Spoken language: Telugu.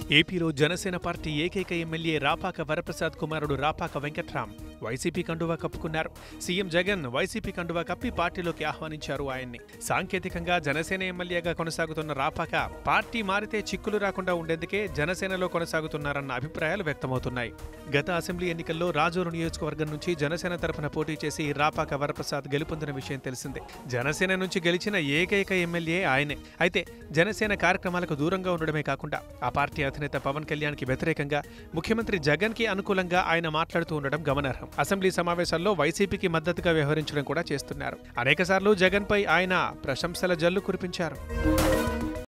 ఏపీలో జనసేన పార్టీ ఏకైక ఎమ్మెల్యే రాపాక వరప్రసాద్ కుమారుడు రాపాక వెంకట్రామ్ వైసీపీ కండువా కప్పుకున్నారు. సీఎం జగన్ వైసీపీ కండువా కప్పి పార్టీలోకి ఆహ్వానించారు ఆయన్ని. సాంకేతికంగా జనసేన ఎమ్మెల్యేగా కొనసాగుతున్న రాపాక పార్టీ మారితే చిక్కులు రాకుండా ఉండేందుకే జనసేనలో కొనసాగుతున్నారన్న అభిప్రాయాలు వ్యక్తమవుతున్నాయి. గత అసెంబ్లీ ఎన్నికల్లో రాజోలు నియోజకవర్గం నుంచి జనసేన తరఫున పోటీ చేసి రాపాక వరప్రసాద్ గెలుపొందిన విషయం తెలిసిందే. జనసేన నుంచి గెలిచిన ఏకైక ఎమ్మెల్యే ఆయనే. అయితే జనసేన కార్యక్రమాలకు దూరంగా ఉండడమే కాకుండా ఆ పార్టీ అధినేత పవన్ కళ్యాణ్కి వ్యతిరేకంగా ముఖ్యమంత్రి జగన్కి అనుకూలంగా ఆయన మాట్లాడుతూ ఉండడం గమనార్హం. అసెంబ్లీ సమావేశాల్లో వైసీపీకి మద్దతుగా వ్యవహరించడం కూడా చేస్తున్నారు. అనేకసార్లు జగన్పై ఆయన ప్రశంసల జల్లు కురిపించారు.